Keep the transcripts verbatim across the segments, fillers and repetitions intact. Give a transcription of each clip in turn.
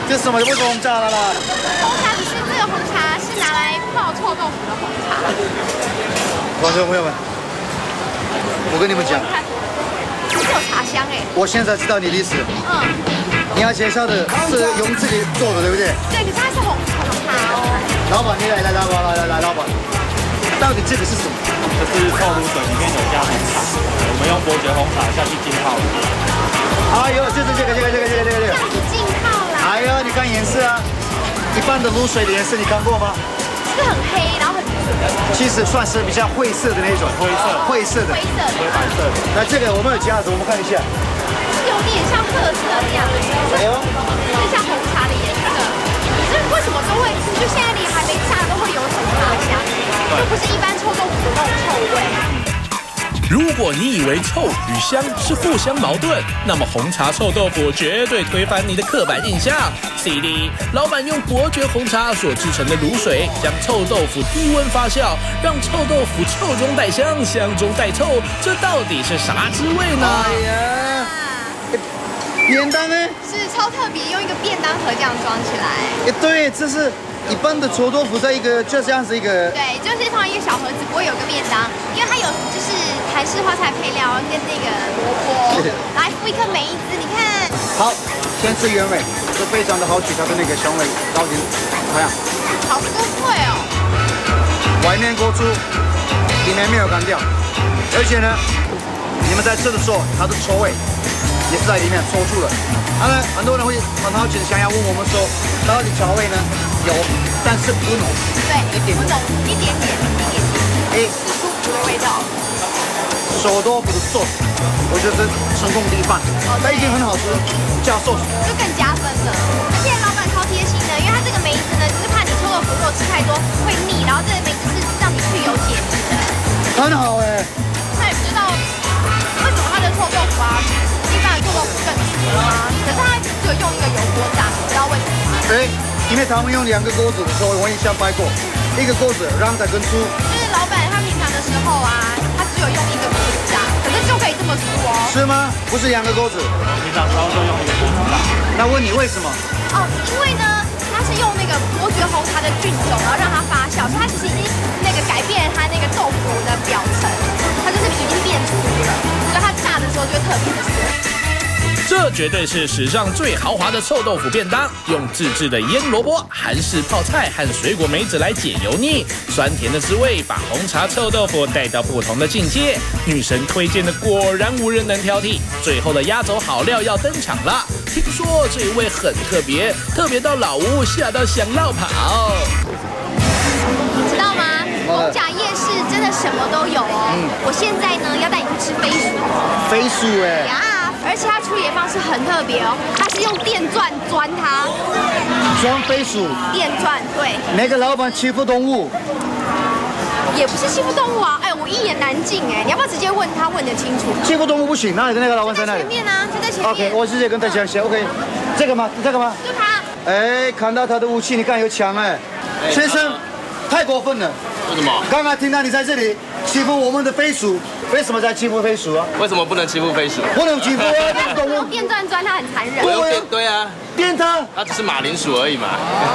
这是什么？为什么红茶了啦？ 红茶不是这个红茶是拿来泡臭豆腐的红茶。 观众朋友们，我跟你们讲， 这是有茶香哎。 我现在知道你的意思。嗯。你要介绍的是用这里做的，对不对？ 对，可是它是红红茶哦。 老板，你来来，老板来来来，老板，到底这个是什么？ 这是臭卤水，里面有加红茶，我们用伯爵红茶下去浸泡。 哎呦，就是这个这个这个这个这个这个。 这样子浸泡啦。 哎呦，你看颜色啊，一般的卤水的颜色你看过吗？ 是很黑，然后很其实算是比较晦涩的那种，灰色灰色的， 灰色的， 灰白色的。 那这个我们有加什么？我们看一下。 有点像褐色那样， 哎呦， 就像红茶的颜色。可是为什么都会，就现在连还没炸都会有一种茶香，就不是一般臭豆腐的那种臭味。 如果你以为臭与香是互相矛盾，那么红茶臭豆腐绝对推翻你的刻板印象。C D 老板用伯爵红茶所制成的卤水，将臭豆腐低温发酵，让臭豆腐臭中带香，香中带臭，这到底是啥滋味呢？ 哎呀，便当呢？ 是超特别，用一个便当盒这样装起来。 哎，对，这是一般的臭豆腐，在一个就这样子一个。 对，就是放一个小盒子，不会有个便当，因为它有就是台式花菜配料跟那个萝卜，来附一颗梅子，你看。 好，先吃原味，是非常的好取它的那个香味，到底怎么样？ 好酥脆哦。 外面锅出，里面没有干掉，而且呢，你们在吃的时候，它的臭味也是在里面抽出了。当然，很多人会很好奇的想要问我们说，到底调味呢？有，但是不浓。 对， 一点不浓，一点点，一点点。 哎， 是舒服的味道。 手豆腐的 sauce， 我觉得是成功的一半，它已经很好吃，加 sauce 就更加分了。而且老板超贴心的，因为它这个梅子呢，就是怕你臭豆腐如果吃太多会腻，然后这个梅子是让你去油解腻的。 很好哎。 那也不知道为什么它的臭豆腐啊，一般的臭豆腐更熟啊，可是它只有用一个油锅炸，不知道为什么。 对，因为他们用两个锅子的时候，我以前掰过，一个锅子让它跟猪。 就是老板他平常的时候啊，他只有用一个锅子炸，可是就可以这么酥哦。 是吗？不是两个锅子。 平常烧就用一个锅子炸。 那问你为什么？ 哦，因为呢，它是用那个伯爵红茶的菌种，然后让它发酵，所以它其实已经那个改变它那个豆腐的表层，它就是已经变粗了，所以它炸的时候就会特别的酥。 这绝对是史上最豪华的臭豆腐便当，用自制的腌萝卜、韩式泡菜和水果梅子来解油腻，酸甜的滋味把红茶臭豆腐带到不同的境界。女神推荐的果然无人能挑剔，最后的压轴好料要登场了。听说这一味很特别，特别到老吴吓到想绕跑。 你知道吗？逢甲夜市真的什么都有哦。嗯、我现在呢要带你去吃飞鼠。 飞鼠哎。 呀。而且它处理的方式很特别哦，它是用电钻钻它， 钻飞鼠， 电钻对。 那个老板欺负动物， 也不是欺负动物啊，哎，我一言难尽哎，你要不要直接问他，问得清楚？ 欺负动物不行，哪里的那个老板在那里？ 前面啊，就在前面。 OK， 我直接跟他讲先 ，OK， 这个吗？这个吗？ 就他。 哎，看到他的武器，你看有枪哎，先生，太过分了。 为什么？ 刚刚听到你在这里欺负我们的飞鼠，为什么在欺负飞鼠啊？ 为什么不能欺负飞鼠？ 不能欺负啊！动物电钻钻它很残忍。 我用电对啊， 电它， 它只是马铃薯而已嘛。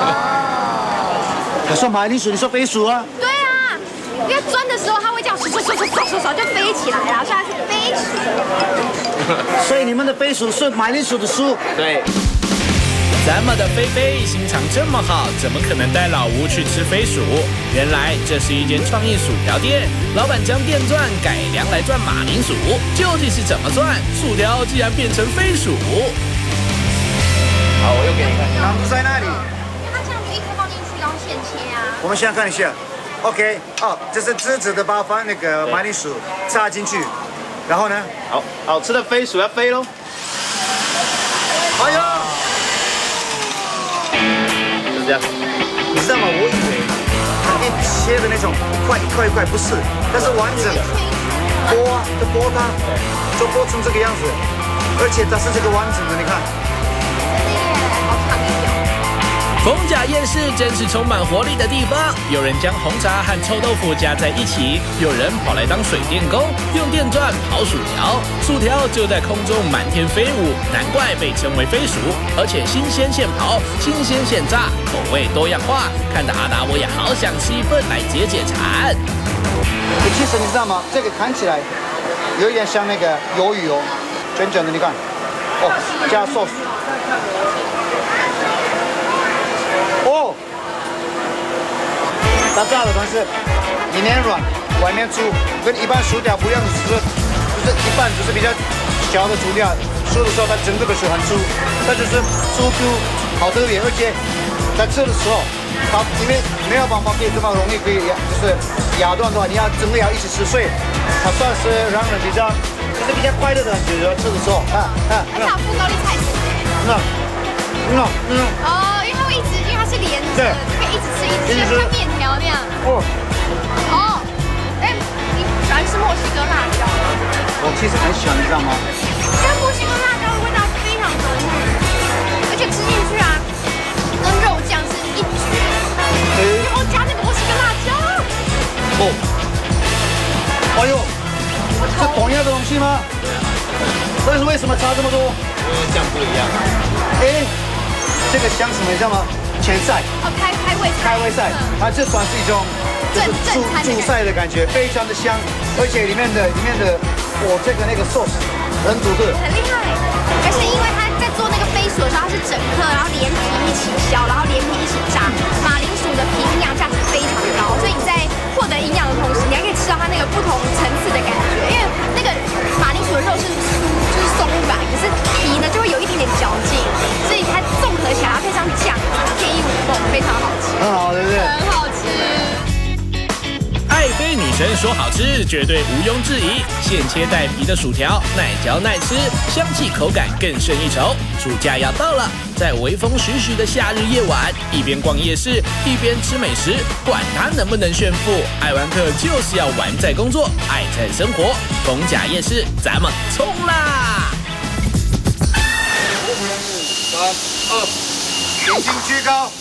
他说马铃薯，你说飞鼠啊？ 对啊，因为钻的时候它会这样唰唰唰唰唰唰就飞起来了，所以它是飞鼠。 所以你们的飞鼠是马铃薯的鼠。 对。 咱们的菲菲心肠这么好，怎么可能带老吴去吃飞鼠？原来这是一间创意薯条店，老板将电钻改良来钻马铃薯，究竟是怎么钻？薯条竟然变成飞鼠！ 好，我又给你看。 难度在哪里？ 它这样子一颗放进去，然后现切啊。 我们现在看一下 ，OK， 哦，这是直直的把放那个马铃薯插进去，然后呢？ 好，好吃的飞鼠要飞喽！ 哎呦！ 这样， 你知道吗？我以为它可以切的那种块一块一块，不是，它是完整的剥啊，就剥它，就剥成这个样子，而且它是这个完整的，你看。 真的耶，好长一条。 逢甲夜市真是充满活力的地方，有人将红茶和臭豆腐加在一起，有人跑来当水电工，用电钻跑薯条，薯条就在空中满天飞舞，难怪被称为飞鼠。而且新鲜现刨，新鲜现炸，口味多样化，看得阿达我也好想吃一份来解解馋。 其实你知道吗？这个看起来有一点像那个鱿鱼哦，卷卷的，你看，哦，加 sauce。哦，它炸的但是里面软，外面酥，跟一般薯条不一样的是，就是一半就是比较小的薯条，吃的时候它整个都是很酥，它就是酥 Q 好特别，而且在吃的时候，它因为没有办法可以这么容易可以就是咬断的话，你要整个要一起吃碎，它算是让人比较就是比较快乐的感觉，吃的时候，啊啊， 而且有布高丽菜丝。 那那嗯。 哦。一直，因为它是连着的，可以一直吃，一直吃，像面条那样。 哦， 哦，哎，你喜欢吃墨西哥辣椒吗？ 我其实很喜欢，你知道吗？ 因为墨西哥辣椒的味道非常浓郁，而且吃进去啊，跟肉酱是一绝。然后加那个墨西哥辣椒。哦，哎呦，是同样的东西吗？但是为什么差这么多？ 因为酱不一样。 哎。这个像什么你知道吗？前菜哦，开开胃菜， 开胃菜，它这算是一种就是主主菜的感觉，非常的香，而且里面的里面的我这个那个 sauce 很独特， 很厉害。而且因为它在做那个飞鼠的时候，它是整颗，然后连皮一起削，然后连皮一起炸。马铃薯的皮营养价值非常高，所以你在获得营养的同时，你还可以吃到它那个不同层次的感觉。因为那个马铃薯的肉是酥，就是松软，可是皮呢就会有一点点嚼劲，所以它综合起来配上酱，天衣无缝，非常好吃。 很好，对不对？ 很好吃。 爱妃女神说好吃，绝对毋庸置疑。现切带皮的薯条，耐嚼耐吃，香气口感更胜一筹。暑假要到了，在微风徐徐的夏日夜晚，一边逛夜市，一边吃美食，管它能不能炫富，爱玩客就是要玩在工作，爱在生活。逢甲夜市，咱们冲啦！ 三二，眼睛居高。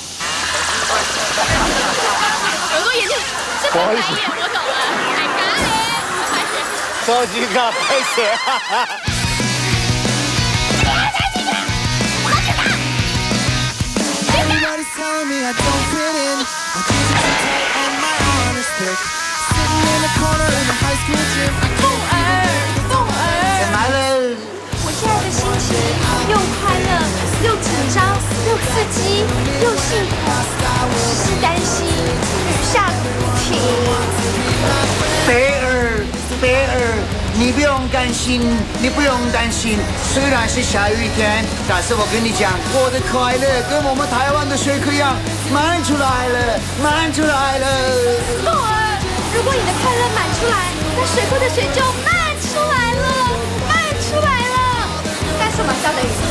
有个眼睛是很白眼，我懂了。I got it。 超级高，拍谁啊？Everybody's telling me I don't fit in. I keep it too tight on my honest pick. Sitting in the corner in the high school gym. 凤儿，凤儿。 来了。 我现在的心情又快乐，又紧张，又刺激，又幸福，是担心雨下个不停。 贝尔，贝尔，你不用担心，你不用担心。虽然是下雨天，但是我跟你讲，我的快乐跟我们台湾的水可一样，满出来了，满出来了。 凤儿，如果你的快乐满出来，那水库的水就漫出来了，漫出来了。但是我们要等雨。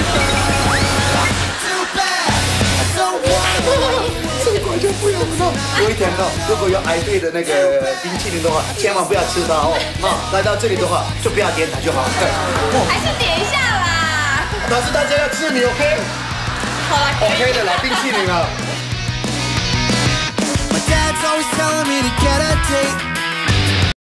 这个就不用了。有一天哦，如果有爱妃的那个冰淇淋的话，千万不要吃它哦。啊，来到这里的话，就不要点它就好。 还是点一下啦。 但是大家要吃你 OK？ 好啦 ，OK 的啦，冰淇淋啊。My dad's always telling me to get a date.